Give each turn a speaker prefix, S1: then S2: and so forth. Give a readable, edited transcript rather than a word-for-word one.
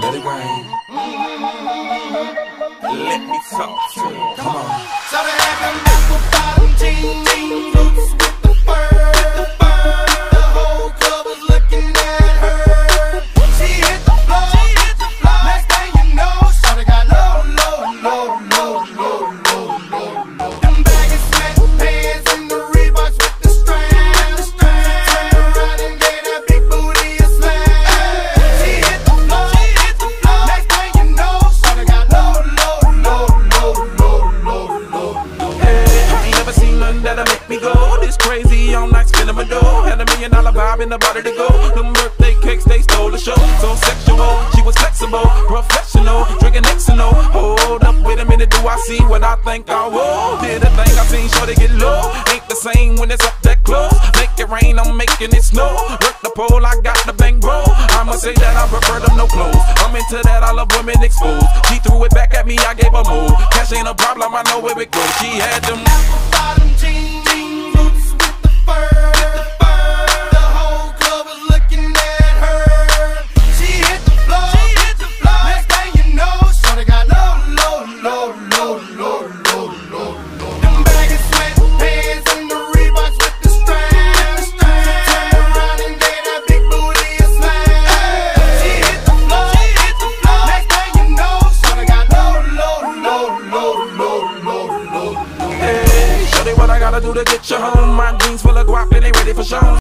S1: let it rain. Let me talk to you. Come on.
S2: So they had them apple bottom jeans, boots with the fur. The whole club was looking at her. She hit the floor. Next thing you know, shawty got low. Them baggy sweatpants and the Reeboks with the strands. Turned around and gave that big booty a slam. She hit the floor. Next thing you know, shawty got low.
S1: That'll make me go this crazy all night spinning my dough. Had $1 million vibe in the body to go. Them birthday cakes, they stole the show. So sexual, she was flexible, professional, drinking Xano. Hold up, wait a minute, do I see what I think I will? Did a thing I seen, sure they get low. Ain't the same when it's up that close. Make it rain, I'm making it snow. Work the pole, I got the bang bro. I'ma say that I prefer them no clothes. I'm into that, I love women exposed. She threw it back at me, I gave her move. Cash ain't a problem, I know where it goes. She had them
S2: bottom jeans, boots with the fur. The whole club was looking at her. She hit the floor. Next thing you know, shawty got low. Them baggy sweatpants and the Reeboks with the strands. Turned around and gave that big booty a slam. She hit the floor. Next thing you know, shawty got low.
S1: Hey, show me what I gotta do to get you home. My jeans full of guap and they ready for show.